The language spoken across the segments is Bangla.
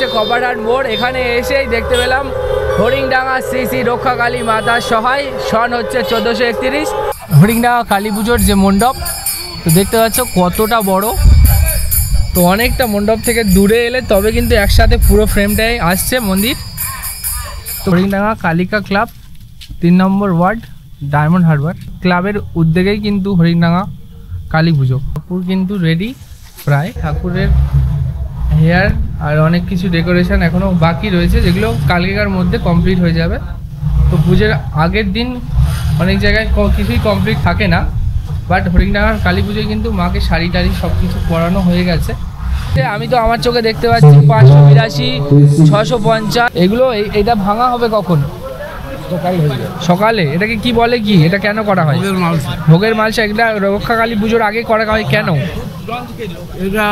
হচ্ছে কপারহাট মোড়। এখানে এসেই দেখতে পেলাম হরিংডাঙ্গা শ্রী শ্রী রক্ষাকালী মাতার সহায়, সন হচ্ছে 1431। হরিংডাঙ্গা কালী পুজোর যে মণ্ডপ, তো দেখতে পাচ্ছ কতটা বড়। তো অনেকটা মণ্ডপ থেকে দূরে এলে তবে কিন্তু একসাথে পুরো ফ্রেমটাই আসছে মন্দির। তো Haringdanga Kalika club 3 number ward, Diamond Harbour ক্লাবের উদ্যোগেই কিন্তু হরিংডাঙ্গা কালী পুজো। ঠাকুর কিন্তু রেডি প্রায়, ঠাকুরের হেয়ার আর অনেক কিছু ডেকোরেশন এখনও বাকি রয়েছে, যেগুলো কালকেকার মধ্যে কমপ্লিট হয়ে যাবে। তো পুজোর আগের দিন অনেক জায়গায় কিছুই কমপ্লিট থাকে না, বাট হরিংডাঙ্গার কালী পুজোয় কিন্তু মাকে শাড়ি টাড়ি সব কিছু পরানো হয়ে গেছে। আমি তো আমার চোখে দেখতে পাচ্ছি 582, 650 এগুলো। এটা ভাঙা হবে কখন? সকালে। এটাকে কি বলে, কি এটা কেন করা হয়? ভোগের মালসা। এটা রক্ষা কালী পুজোর আগে করা হয় কেন? এটা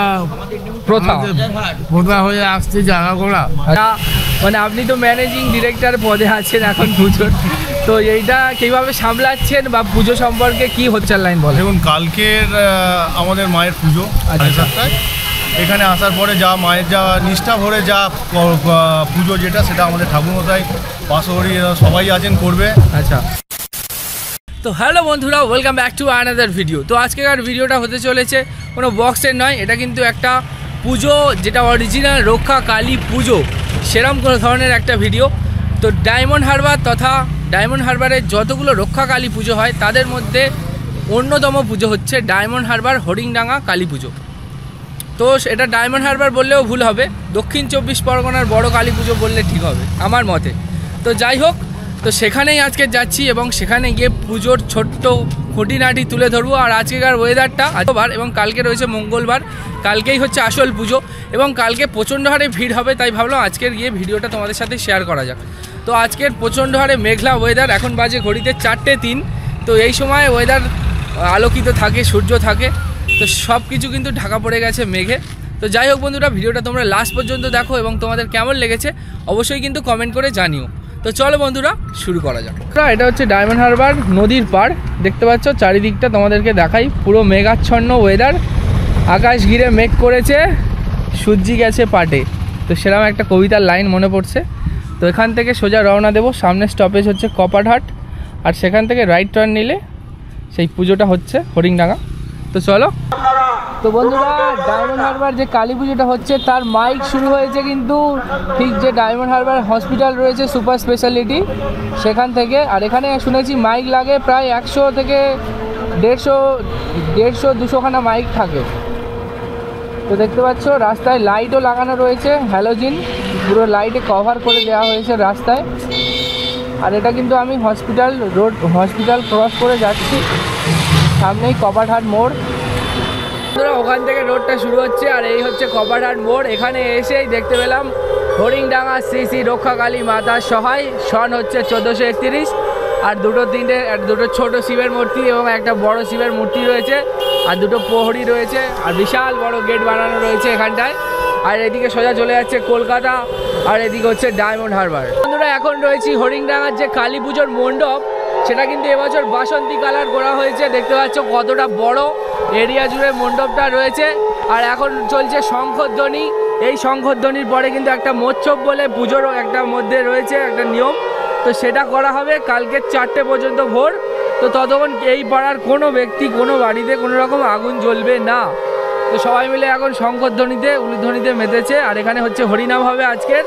প্রথা হয়ে আসছে জায়গা করা। মানে আপনি তো ম্যানেজিং ডিরেক্টর পদে আছেন এখন পুজোর, তো এইটা কিভাবে সামলাচ্ছেন বা পুজো সম্পর্কে কি হচ্ছে লাইন বলে? দেখুন, কালকের আমাদের মায়ের পুজো 7টায়। এখানে আসার পরে যা মায়ের যা নিষ্ঠা ভরে যা পুজো যেটা, সেটা আমাদের ঠাকুরমশাই পাশরি সবাই আছেন করবে। আচ্ছা, তো হ্যালো বন্ধুরা, welcome back to another video. তো আজকের ভিডিওটা হতে চলেছে কোনো বক্সের নয়, এটা কিন্তু একটা পুজো, যেটা অরিজিনাল রক্ষা কালী পুজো সেরকম কোনো ধরনের একটা ভিডিও। তো ডায়মন্ড হারবার তথা ডায়মন্ড হারবারের যতগুলো রক্ষা কালী পুজো হয় তাদের মধ্যে অন্যতম পুজো হচ্ছে ডায়মন্ড হারবার হরিংডাঙ্গা কালী পুজো। তো এটা ডায়মন্ড হারবার বললেও ভুল হবে, দক্ষিণ 24 পরগনার বড় কালী পুজো বললে ঠিক হবে আমার মতে। তো যাই হোক, তো সেখানেই আজকে যাচ্ছি এবং সেখানে গিয়ে পুজোর ছোট্ট খুঁটিনাটি তুলে ধরবো। আর আজকেকার ওয়েদারটা আজবার এবং কালকে রয়েছে মঙ্গলবার, কালকেই হচ্ছে আসল পুজো এবং কালকে প্রচণ্ড হারে ভিড় হবে, তাই ভাবলাম আজকের গিয়ে ভিডিওটা তোমাদের সাথে শেয়ার করা যাক। তো আজকের প্রচণ্ড হারে মেঘলা ওয়েদার, এখন বাজে ঘড়িতে 4:03। তো এই সময় ওয়েদার আলোকিত থাকে, সূর্য থাকে, তো সব কিছু কিন্তু ঢাকা পড়ে গেছে মেঘে। তো যাই হোক বন্ধুরা, ভিডিওটা তোমরা লাস্ট পর্যন্ত দেখো এবং তোমাদের কেমন লেগেছে অবশ্যই কিন্তু কমেন্ট করে জানিও। তো চলো বন্ধুরা, শুরু করা যাক। এটা হচ্ছে ডায়মন্ড হারবার নদীর পাড়, দেখতে পাচ্ছ চারিদিকটা তোমাদেরকে দেখাই, পুরো মেঘাচ্ছন্ন ওয়েদার, আকাশ ঘিরে মেঘ করেছে, সূর্যি গেছে পাটে। তো সেরকম একটা কবিতার লাইন মনে পড়ছে। তো এখান থেকে সোজা রওনা দেবো, সামনে স্টপেজ হচ্ছে কপারহাট, আর সেখান থেকে রাইট টার্ন নিলে সেই পুজোটা হচ্ছে হরিংডাঙ্গা। তো চলো। তো বন্ধুরা, ডায়মন্ড হারবার যে কালী পুজোটা হচ্ছে তার মাইক শুরু হয়েছে কিন্তু ঠিক যে ডায়মন্ড হারবার হসপিটাল রয়েছে সুপার স্পেশালিটি সেখান থেকে। আর এখানে শুনেছি মাইক লাগে প্রায় 100 থেকে 150-200 খানা মাইক থাকে। তো দেখতে পাচ্ছ রাস্তায় লাইটও লাগানো রয়েছে, হ্যালোজিন পুরো লাইটে কভার করে দেওয়া হয়েছে রাস্তায়। আর এটা কিন্তু আমি হসপিটাল ক্রস করে যাচ্ছি, সামনেই কপারহাট মোড়। ওখান থেকে রোডটা শুরু হচ্ছে আর এই হচ্ছে কপারহাট মোড়। এখানে এসেই দেখতে পেলাম হরিংডাঙ্গা শ্রী শ্রী রক্ষাকালী মাতার সহায়, সন হচ্ছে 1431। আর দুটো ছোট শিবের মূর্তি এবং একটা বড় শিবের মূর্তি রয়েছে, আর দুটো প্রহরী রয়েছে, আর বিশাল বড় গেট বানানো রয়েছে এখানটায়। আর এদিকে সোজা চলে যাচ্ছে কলকাতা, আর এদিকে হচ্ছে ডায়মন্ড হারবার। বন্ধুরা, এখন রয়েছি হরিংডাঙ্গার যে কালী পুজোর মণ্ডপ, সেটা কিন্তু এবছর বাসন্তী কালার করা হয়েছে। দেখতে পাচ্ছ কতটা বড় এরিয়া জুড়ে মণ্ডপটা রয়েছে। আর এখন চলছে শঙ্খধ্বনি, এই শঙ্খধ্বনির পরে কিন্তু একটা মোচ্ছব বলে পুজোর একটা মধ্যে রয়েছে একটা নিয়ম, তো সেটা করা হবে কালকে 4টে পর্যন্ত ভোর। তো ততক্ষণ এই পাড়ার কোনো ব্যক্তি কোনো বাড়িতে কোনো রকম আগুন জ্বলবে না। তো সবাই মিলে এখন শঙ্খধ্বনিতে উলুধ্বনিতে মেতেছে। আর এখানে হচ্ছে হরিনাম হবে আজকের,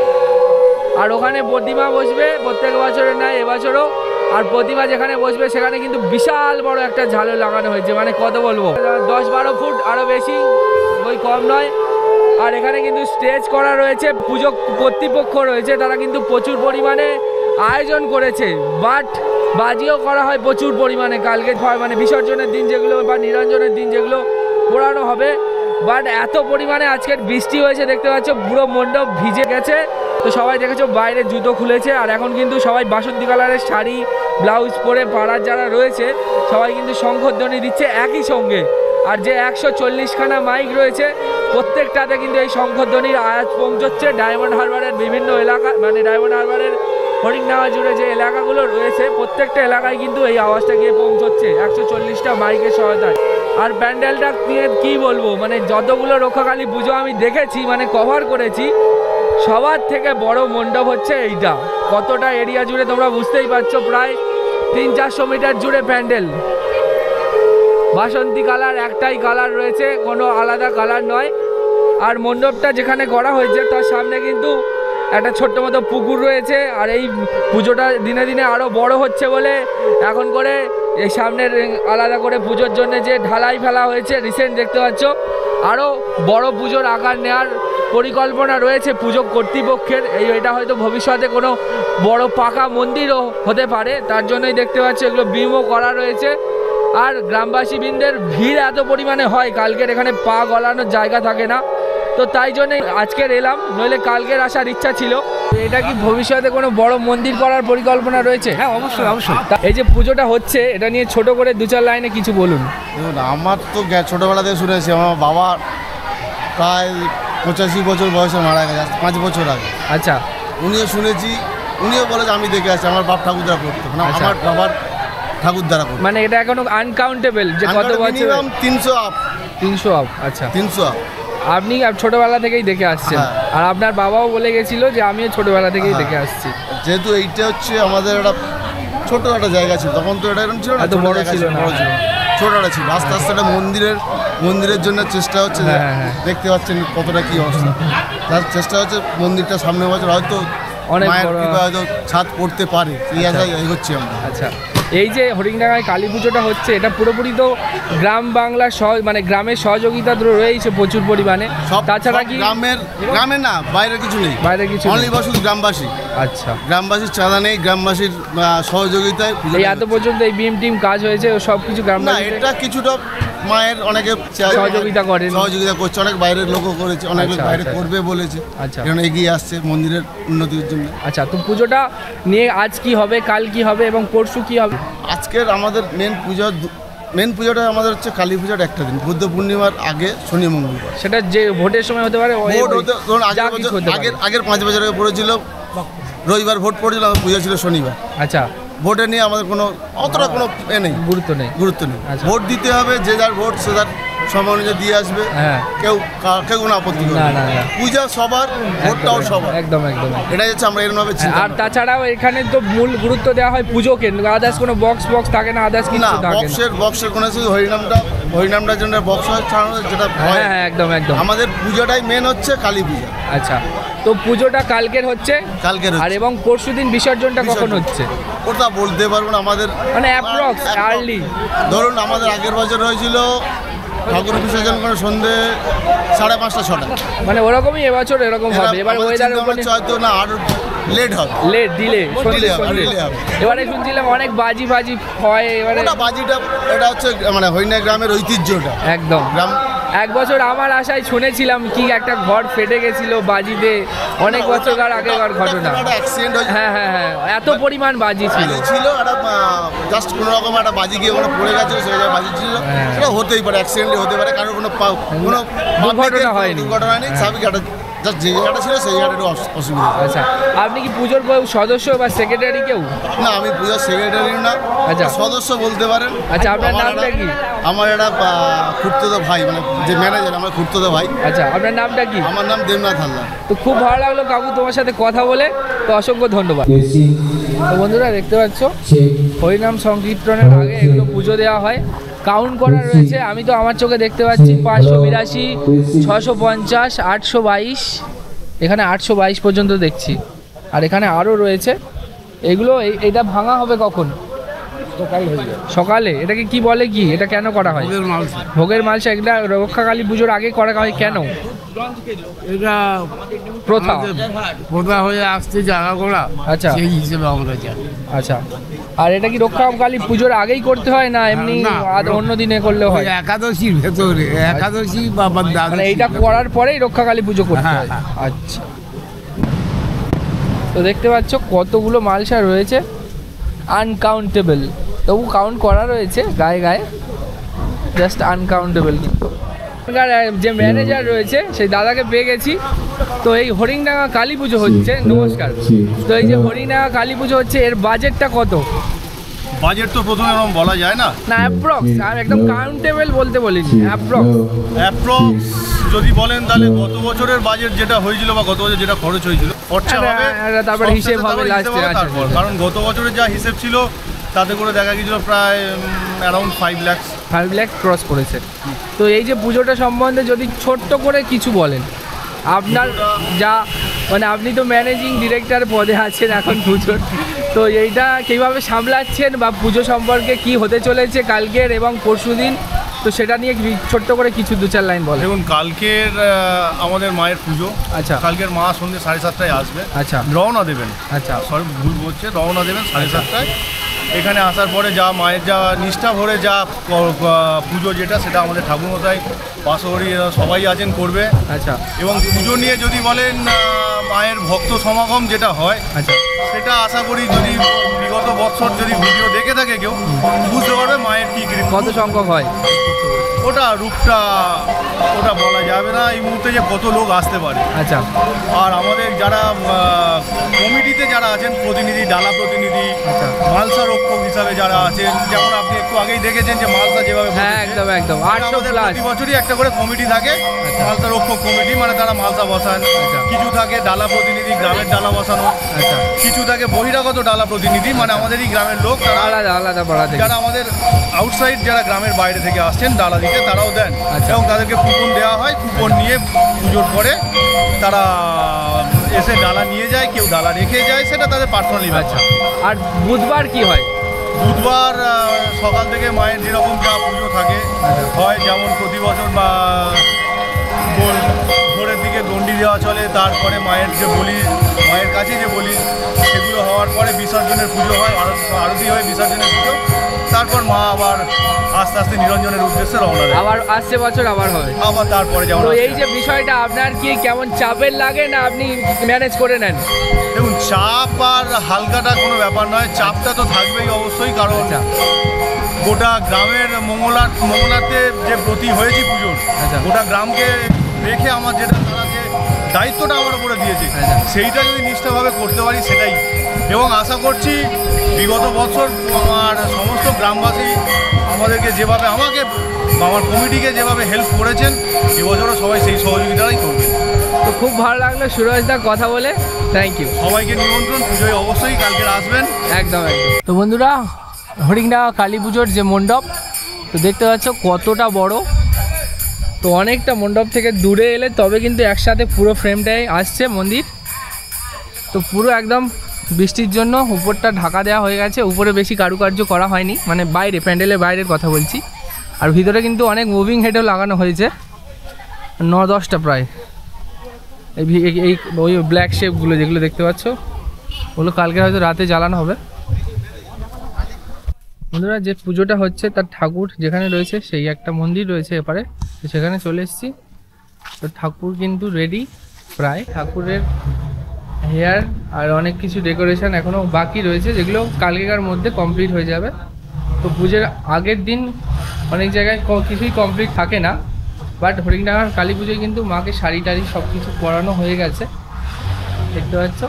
আর ওখানে প্রতিমা বসবে প্রত্যেক বছরের নয় এবছরও। আর প্রতিমা যেখানে বসবে সেখানে কিন্তু বিশাল বড় একটা ঝালর লাগানো হয়েছে, মানে কত বলবো, 10-12 ফুট, আরও বেশি, ওই কম নয়। আর এখানে কিন্তু স্টেজ করা রয়েছে, পুজো কর্তৃপক্ষ রয়েছে, তারা কিন্তু প্রচুর পরিমাণে আয়োজন করেছে, বাট বাজিও করা হয় প্রচুর পরিমাণে কালকে, মানে বিসর্জনের দিন যেগুলো বা নিরঞ্জনের দিন যেগুলো পোড়ানো হবে। বাট এত পরিমাণে আজকের বৃষ্টি হয়েছে, দেখতে পাচ্ছ পুরো মণ্ডপ ভিজে গেছে। তো সবাই দেখেছো বাইরে জুতো খুলেছে, আর এখন কিন্তু সবাই বাসন্তী কালারের শাড়ি ব্লাউজ পরে পাড়ার যারা রয়েছে সবাই কিন্তু শঙ্খধ্বনি দিচ্ছে একই সঙ্গে। আর যে 140 খানা মাইক রয়েছে প্রত্যেকটাতে কিন্তু এই শঙ্খধ্বনির আওয়াজ পৌঁছচ্ছে ডায়মন্ড হারবারের বিভিন্ন এলাকা, মানে ডায়মন্ড হারবারের হরিংডাঙ্গা জুড়ে যে এলাকাগুলো রয়েছে প্রত্যেকটা এলাকায় কিন্তু এই আওয়াজটা গিয়ে পৌঁছচ্ছে 140টা মাইকের সহায়তায়। আর প্যান্ডেলটা নিয়ে কী বলবো, মানে যতগুলো রক্ষাকালী পুজো আমি দেখেছি, মানে কভার করেছি, সবার থেকে বড় মণ্ডপ হচ্ছে এইটা। কতটা এরিয়া জুড়ে তোমরা বুঝতেই পারছো, প্রায় 300-400 মিটার জুড়ে প্যান্ডেল। বাসন্তী কালার, একটাই কালার রয়েছে, কোনো আলাদা কালার নয়। আর মণ্ডপটা যেখানে করা হয়েছে তার সামনে কিন্তু একটা ছোট্ট মতো পুকুর রয়েছে। আর এই পুজোটা দিনে দিনে আরও বড় হচ্ছে বলে এখন করে এই সামনের আলাদা করে পুজোর জন্য যে ঢালাই ফেলা হয়েছে রিসেন্ট দেখতে পাচ্ছ, আরও বড় পুজোর আকার নেওয়ার পরিকল্পনা রয়েছে পুজো কর্তৃপক্ষের। এটা হয়তো ভবিষ্যতে কোনো বড় পাকা মন্দিরও হতে পারে, তার জন্যই দেখতে পাচ্ছ এগুলো বিমও করা রয়েছে। আর গ্রামবাসীবৃন্দের ভিড় এত পরিমাণে হয়, কালকের এখানে পা গলানোর জায়গা থাকে না, তো তাই জন্যে আজকের এলাম, নইলে কালকের আসার ইচ্ছা ছিল। এটা কি ভবিষ্যতে কোনো বড় মন্দির করার পরিকল্পনা রয়েছে? হ্যাঁ, অবশ্যই অবশ্যই। এই যে পুজোটা হচ্ছে এটা নিয়ে ছোট করে 2-4 লাইনে কিছু বলুন। আমার তো ছোটোবেলা থেকে শুনেছি, আমার বাবা প্রায় 85 বছর বয়সে মারা গেছে 5 বছর আগে। আচ্ছা, উনিও শুনেছি, উনিও বলেছে আমি দেখে আসছি, আমার বাপ ঠাকুরদারা করতো, মানে আচ্ছা। আমার বাবার ঠাকুরদারা করতো। মানে এটা এখনো আনকাউন্টেবল যে কত বছর? Minimum 300 up. 300 আপ। আচ্ছা, 300 আপ। আপনি ছোটবেলা থেকেই দেখে আসছেন? হ্যাঁ। আর আপনার বাবাও বলে গেছিল যে আমিও ছোটবেলা থেকেই হ্যাঁ। দেখে আসছি। যেহেতু এইটা হচ্ছে আমাদের একটা ছোট একটা জায়গা ছিল, তখন তো এটা এরকম ছিল না, এত ছোট বড় জায়গা ছিল না। বড় ছিল, ছোটটা ছিল। আস্তে আস্তে একটা মন্দিরের জন্য চেষ্টা হচ্ছে। যে হ্যাঁ, হ্যাঁ। দেখতে পাচ্ছেন কতটা কি অবস্থা, তার চেষ্টা হচ্ছে মন্দিরটা সামনে বছর হয়তো অনেক মায়ের বড়। কৃপা হয়তো ছাদ পড়তে পারে, এই আশায় এগোচ্ছি আমরা। আচ্ছা, এই যে হরিংডাঙ্গায় কালী পুজোটা হচ্ছে, এটা পুরোপুরি তো গ্রাম বাংলার মানে গ্রামের সহযোগিতা তো রয়েছে প্রচুর পরিমাণে। তাছাড়া কি গ্রামের না, বাইরে কিছু নেই, বাইরে কিছু নেই? অনলি শুধু গ্রামবাসী। আচ্ছা, গ্রামবাসীর চাঁদা নেই, গ্রামবাসীর সহযোগিতায় পুজো এই এত পর্যন্ত এই বিএম কাজ হয়েছে সব কিছু না, গ্রামবাসী এটা কিছুটা মায়ের অনেকে সহযোগিতা করেন, সহযোগিতা করছে, অনেক বাইরের লোকও করেছে, অনেক লোক আচ্ছা, বাইরে আচ্ছা। করবে বলেছে। আচ্ছা। এখন এগিয়ে আসছে মন্দিরের উন্নতির জন্য। আচ্ছা, তো পুজোটা নিয়ে আজ কি হবে, কাল কি হবে এবং পরশু কি হবে? আজকের আমাদের মেন পুজোটা আমাদের হচ্ছে কালী পূজার একটা দিন, বুদ্ধ পূর্ণিমার আগে শনি মঙ্গলবার। সেটা যে ভোটের সময় হতে পারে, ভোট হতে ধরুন যা কিছু হতে পারে। আগের 5 বছর আগে পড়েছিল রবিবার ভোট পড়েছিল, আমার পুজো ছিল শনিবার। আচ্ছা, ভোটে নিয়ে আমাদের কোনো অতটা কোনো নেই, গুরুত্ব নেই। আচ্ছা। ভোট দিতে হবে, যে যার ভোট সে তার সময় অনুযায়ী দিয়ে আসবে। হ্যাঁ, কেউ কোনো আপত্তি করবে না। পূজা সবার, ভোটটাও সবার। একদম। এটাই হচ্ছে আমরা এরকমভাবে চিন্তা আর তাছাড়াও এখানে তো মূল গুরুত্ব দেওয়া হয় পুজোকে, আদার্স কোনো বক্স থাকে না, আদার্স না, কিছু থাকে না। বক্সের কোনো শুধু হরিনামটার জন্য বক্স হয় ছাড়ানো, যেটা হয়। হ্যাঁ, একদম। আমাদের পুজোটাই মেন হচ্ছে কালী পূজা। আচ্ছা, তো পুজোটা কালকের হচ্ছে, কালকের আর এবং পরশুদিন বিসর্জনটা কখন হচ্ছে? ওটা বলতে পারবো না আমাদের, মানে অ্যাপ্রক্স আর্লি ধরুন আমাদের আগের বছর হয়েছিল ঠাকুর বিসর্জন করে সন্ধে 5:30-6টা, মানে ওরকমই এবছর এরকম হবে। এবার ওয়েদার হয়তো না আরো লেট হবে, ডিলে হবে। এবারে শুনছিলাম অনেক বাজি হয়। এবারে ওটা বাজিটা, এটা হচ্ছে মানে হরিণা গ্রামের ঐতিহ্যটা একদম। গ্রাম। এক বছর আমার আশায় শুনেছিলাম কি একটা ঘর ফেটে গেছিল বাজিতে, অনেক বছর আগেকার ঘটনা। অ্যাক্সিডেন্ট হয়েছে। হ্যাঁ, এত পরিমাণ বাজি ছিল। একটা জাস্ট কোনো রকম একটা বাজি গিয়ে ওখানে পড়ে গেছিল, সেই জায়গায় বাজি ছিল। হ্যাঁ। সেটা হতেই পারে, অ্যাক্সিডেন্ট হতে পারে, কারণ কোনো দুর্ঘটনা হয়নি। দুর্ঘটনা নেই, স্বাভাবিক একটা জাস্ট যে জায়গাটা ছিল সেই জায়গাটা একটু অসুবিধা। আচ্ছা, আপনি কি পুজোর কেউ সদস্য বা সেক্রেটারি কেউ? না, আমি পূজার সেক্রেটারি না, আচ্ছা। সদস্য বলতে পারেন। আচ্ছা, আপনার নামটা কি? আমার একটা খুড়তুতো ভাই, মানে যে ম্যানেজার আমার খুড়তুতো ভাই। আচ্ছা, আপনার নামটা কি? আমার নাম দেবনাথ হালদার। তো খুব ভালো লাগলো কাকু তোমার সাথে কথা বলে, তো অসংখ্য ধন্যবাদ। তো বন্ধুরা দেখতে পাচ্ছ হরিনাম সংকীর্তনের আগে এগুলো পুজো দেওয়া হয়, কাউন্ট করা রয়েছে। আমি তো আমার চোখে দেখতে পাচ্ছি 582, 650, 822, এখানে 822 পর্যন্ত দেখছি। আর এখানে আরও রয়েছে এগুলো। এটা ভাঙা হবে কখন? সকালে। এটাকে কি বলে, কি এটা কেন করা হয়? ভোগের মালসা। এটা রক্ষাকালী পুজোর আগে করা হয় কেন? এটা প্রথা হয়ে আসতে জায়গা করা। আচ্ছা, সেই হিসেবে আমরা জানি। আচ্ছা, আর এটা কি রক্ষাকালী পুজোর আগেই করতে হয় না এমনি অন্য দিনে করলেও হয়? একাদশীর ভেতরে, একাদশী বা মানে এইটা করার পরেই রক্ষাকালী পুজো করতে হয়। হ্যাঁ। আচ্ছা, তো দেখতে পাচ্ছ কতগুলো মালসা রয়েছে, আনকাউন্টেবল। তবু কাউন্ট করা রয়েছে গায়ে, জাস্ট আনকাউন্টেবল। কিন্তু যে ম্যানেজার রয়েছে সেই দাদাকে পেয়ে গেছি। তো এই হরিংডাঙ্গা কালী পুজো হচ্ছে, নমস্কার। তো এই যে হরিংডাঙ্গা কালী পুজো হচ্ছে, এর বাজেটটা কত? বাজেট তো প্রথমে এরকম বলা যায় না, অ্যাপ্রক্স, আর একদম কাউন্টেবল বলতে বলিনি, অ্যাপ্রক্স যদি বলেন তাহলে গত বছরের বাজেট যেটা হয়েছিল বা গত বছর যেটা খরচ হয়েছিল খরচা হবে তারপর হিসেব হবে লাস্টে। তারপর কারণ গত বছরের যা হিসেব ছিল তাতে করে দেখা গিয়েছিল প্রায় অ্যারাউন্ড 5 লাখ ক্রস করেছে। তো এই যে পুজোটা সম্বন্ধে যদি ছোট্ট করে কিছু বলেন, আপনার যা মানে আপনি তো ম্যানেজিং ডিরেক্টর পদে আছেন এখন পুজোর, তো এইটা কীভাবে সামলাচ্ছেন বা পুজো সম্পর্কে কি হতে চলেছে কালকের এবং পরশুদিন, তো সেটা নিয়ে ছোট্ট করে কিছু 2-4 লাইন বলেন। দেখুন কালকের আমাদের মায়ের পুজো। আচ্ছা। কালকের মা সন্ধ্যে 7:30টায় আসবে। আচ্ছা। রওনা দেবেন। আচ্ছা। সরি ভুল বলছে, রওনা দেবেন 7:30টায়। এখানে আসার পরে যা মায়ের যা নিষ্ঠা ভরে যা পুজো যেটা সেটা আমাদের ঠাকুরমশাই পাশাপাশি সবাই আছেন করবে। আচ্ছা। এবং পুজো নিয়ে যদি বলেন মায়ের ভক্ত সমাগম যেটা হয়, আচ্ছা, সেটা আশা করি যদি বিগত বছর যদি ভিডিও দেখে থাকে কেউ বুঝতে পারবে মায়ের কী কত সংখ্যক হয়। ওটা রূপটা ওটা বলা যাবে না এই মুহূর্তে যে কত লোক আসতে পারে। আচ্ছা। আর আমাদের যারা কমিটিতে যারা আছেন প্রতিনিধি, ডালা প্রতিনিধি, আচ্ছা, মালসা রক্ষক হিসাবে যারা আছেন, যেমন আপনি একটু আগেই দেখেছেন যে মালসা যেভাবে হ্যাঁ একদম 800 প্লাস প্রতি বছরই একটা করে কমিটি থাকে। আচ্ছা। মালসা রক্ষক কমিটি মানে তারা মালসা বসান। আচ্ছা। কিছু থাকে ডালা প্রতিনিধি, গ্রামের ডালা বসানো। আচ্ছা। কিছু থাকে বহিরাগত ডালা প্রতিনিধি, মানে আমাদেরই গ্রামের লোক, তারা আলাদা আলাদা পাড়া থেকে যারা আমাদের আউটসাইড যারা গ্রামের বাইরে থেকে আসছেন ডালা দিতে, তারাও দেন। আচ্ছা। এবং তাদেরকে কুপন দেওয়া হয়, কুপন নিয়ে পুজোর পরে তারা এসে ডালা নিয়ে যায়, কেউ ডালা রেখে যায়, সেটা তাদের পার্সোনালি ব্যাপার। আচ্ছা। আর বুধবার কি হয়? বুধবার সকাল থেকে মায়ের যেরকম যা পুজো থাকে হয়, যেমন প্রতি বছর বা ভোরের দিকে দণ্ডি দেওয়া চলে, তারপরে মায়ের যে বলি, মায়ের কাছে যে বলি, সেগুলো হওয়ার পরে বিসর্জনের পুজো হয়, আরতি হয় বিসর্জনের পুজো। তারপর মা আবার আস্তে আস্তে নিরঞ্জনের উদ্দেশ্যে রওনা দেয়। আবার আসছে বছর আবার হবে। আবার তারপরে যেমন তো এই যে বিষয়টা আপনার কি কেমন চাপের লাগে না আপনি ম্যানেজ করে নেন? দেখুন চাপ আর হালকাটা কোনো ব্যাপার নয়, চাপটা তো থাকবেই অবশ্যই, কারণ আচ্ছা। গোটা গ্রামের মঙ্গলার্থে যে ব্রতী হয়েছি পুজোর, আচ্ছা। গোটা গ্রামকে রেখে আমার যেটা তারা যে দায়িত্বটা আমার উপরে দিয়েছে, আচ্ছা। সেইটা যদি নিষ্ঠাভাবে করতে পারি সেটাই। এবং আশা করছি বিগত বছর আমার সমস্ত গ্রামবাসী আমাদেরকে যেভাবে আমাকে আমার কমিটিকে যেভাবে হেল্প করেছেন, এবছরও সবাই সেই সহযোগিতাই করবে। তো খুব ভালো লাগলো সুরজদার কথা বলে, থ্যাংক ইউ। সবাইকে নিমন্ত্রণ, পুজোয় অবশ্যই কালকে আসবেন। একদম একদম। তো বন্ধুরা, হরিংডাঙ্গা কালী পুজোর যে মণ্ডপ, তো দেখতে পাচ্ছ কতটা বড়। তো অনেকটা মণ্ডপ থেকে দূরে এলে তবে কিন্তু একসাথে পুরো ফ্রেমটাই আসছে মন্দির। তো পুরো একদম বৃষ্টির জন্য উপরটা ঢাকা দেওয়া হয়ে গেছে, উপরে বেশি কারুকার্য করা হয়নি, মানে বাইরে প্যান্ডেলের বাইরের কথা বলছি। আর ভিতরে কিন্তু অনেক মুভিং হেডও লাগানো হয়েছে, 9-10টা প্রায়। এই ওই ব্ল্যাক শেপগুলো যেগুলো দেখতে পাচ্ছ, ওগুলো কালকে হয়তো রাতে জ্বালানো হবে। বন্ধুরা, যে পুজোটা হচ্ছে তার ঠাকুর যেখানে রয়েছে সেই একটা মন্দির রয়েছে এপারে, তো সেখানে চলে এসেছি। তো ঠাকুর কিন্তু রেডি প্রায়। ঠাকুরের হেয়ার আর অনেক কিছু ডেকোরেশন এখনও বাকি রয়েছে, যেগুলো কালকেকার মধ্যে কমপ্লিট হয়ে যাবে। তো পুজোর আগের দিন অনেক জায়গায় কিছুই কমপ্লিট থাকে না, বাট হরিংডাঙ্গার কালী পুজোয় কিন্তু মাকে শাড়ি টাড়ি সব কিছু পরানো হয়ে গেছে, দেখতে পাচ্ছ।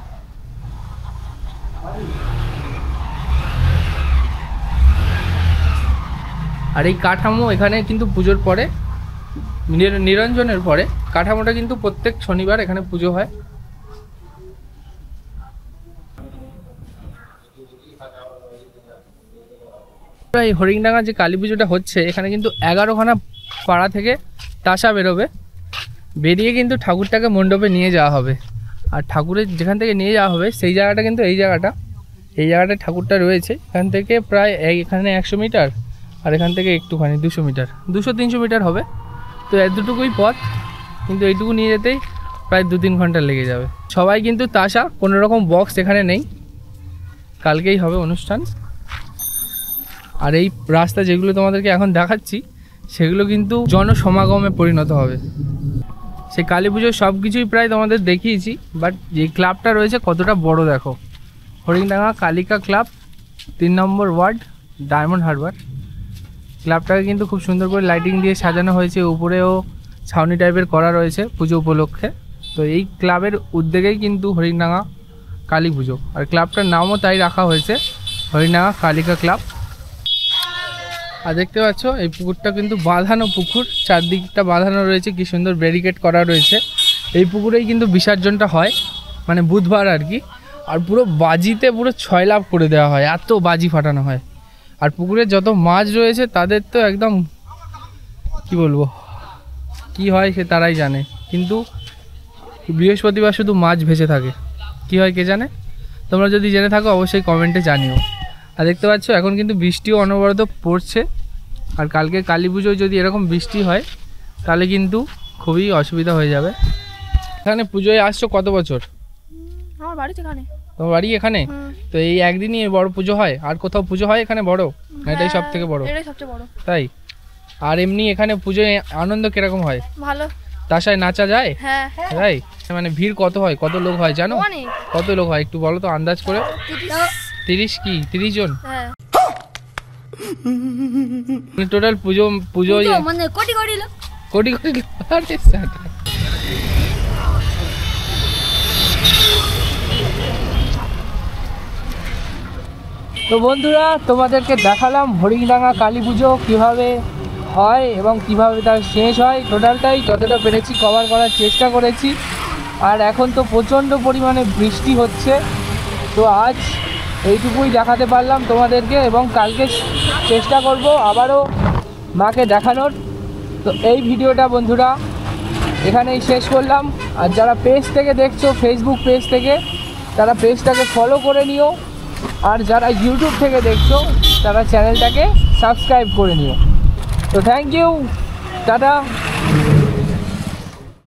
আর এই কাঠামো এখানে কিন্তু পুজোর পরে, নিরঞ্জনের পরে কাঠামোটা কিন্তু প্রত্যেক শনিবার এখানে পুজো হয়। এই হরিংডাঙ্গা যে কালী পুজোটা হচ্ছে, এখানে কিন্তু 11খানা পাড়া থেকে তাসা বেরোবে, বেরিয়ে কিন্তু ঠাকুরটাকে মণ্ডপে নিয়ে যাওয়া হবে। আর ঠাকুরের যেখান থেকে নিয়ে যাওয়া হবে সেই জায়গাটা কিন্তু এই জায়গাটায় ঠাকুরটা রয়েছে। এখান থেকে প্রায় এখানে 100 মিটার, আর এখান থেকে একটুখানি 200 মিটার, 200-300 মিটার হবে। তো এতটুকুই পথ, কিন্তু এইটুকু নিয়ে যেতেই প্রায় 2-3 ঘন্টা লেগে যাবে। সবাই কিন্তু তাসা, কোনো রকম বক্স এখানে নেই, কালকেই হবে অনুষ্ঠান। আর এই রাস্তা যেগুলো তোমাদেরকে এখন দেখাচ্ছি সেগুলো কিন্তু জনসমাগমে পরিণত হবে। সেই কালী পুজোর সব কিছুই প্রায় তোমাদের দেখিয়েছি, বাট যে ক্লাবটা রয়েছে কতটা বড় দেখো, Haringdanga Kalika club, 3 number ward, Diamond Harbour. ক্লাবটাকে কিন্তু খুব সুন্দর করে লাইটিং দিয়ে সাজানো হয়েছে, উপরেও ছাউনি টাইপের করা রয়েছে পুজো উপলক্ষে। তো এই ক্লাবের উদ্যোগেই কিন্তু হরিংডাঙ্গা কালী পুজো, আর ক্লাবটার নামও তাই রাখা হয়েছে হরিংডাঙ্গা কালিকা ক্লাব। আর দেখতে পাচ্ছ এই পুকুরটা কিন্তু বাঁধানো পুকুর, চারদিকটা বাঁধানো রয়েছে, কি সুন্দর ব্যারিকেড করা রয়েছে। এই পুকুরেই কিন্তু বিসর্জনটা হয়, মানে বুধবার আর কি। আর পুরো বাজিতে পুরো 6 লাভ করে দেওয়া হয়, এত বাজি ফাটানো হয়। আর পুকুরে যত মাছ রয়েছে তাদের তো একদম কি বলবো, কি হয় সে তারাই জানে। কিন্তু বৃহস্পতিবার শুধু মাছ ভেসে থাকে, কি হয় কে জানে। তোমরা যদি জেনে থাকো অবশ্যই কমেন্টে জানিও। আর দেখতে পাচ্ছ এখন কিন্তু বৃষ্টিও অনবরত পড়ছে। আর কালকে কালী পুজোয় যদি এরকম বৃষ্টি হয় তাহলে কিন্তু খুবই অসুবিধা হয়ে যাবে। এখানে পুজোয় আসছো কত বছর? আমার বাড়ি এখানে। তোমার বাড়ি এখানে? তো এই একদিনই বড় পুজো হয়? আর কোথাও পুজো হয় এখানে বড়? না এটাই সব থেকে বড়? এটাই সবচেয়ে বড়। তাই? আর এমনি এখানে পুজোয় আনন্দ কিরকম হয়? ভালো। তাসায় নাচা যায়? হ্যাঁ। তাই? মানে ভিড় কত হয়, কত লোক হয় জানো? অনেক। কত লোক হয় একটু বলো তো আন্দাজ করে। 30 কি 30 জন? হ্যাঁ। টোটাল পুজো মানে কোটি কোটি লোক। কোটি কোটি লোক। আরে সাথে তো বন্ধুরা তোমাদেরকে দেখালাম হরিণডাঙ্গা কালী পুজো কীভাবে হয় এবং কিভাবে তার শেষ হয়। টোটালটাই যতটা পেরেছি কভার করার চেষ্টা করেছি। আর এখন তো প্রচণ্ড পরিমাণে বৃষ্টি হচ্ছে, তো আজ এইটুকুই দেখাতে পারলাম তোমাদেরকে, এবং কালকে চেষ্টা করব আবারও মাকে দেখানোর। তো এই ভিডিওটা বন্ধুরা এখানেই শেষ করলাম। আর যারা পেজ থেকে দেখছো, ফেসবুক পেজ থেকে, তারা পেজটাকে ফলো করে নিও। আর যারা ইউটিউব থেকে দেখছো তারা চ্যানেলটাকে সাবস্ক্রাইব করে নিও। তো থ্যাংক ইউ, টাটা।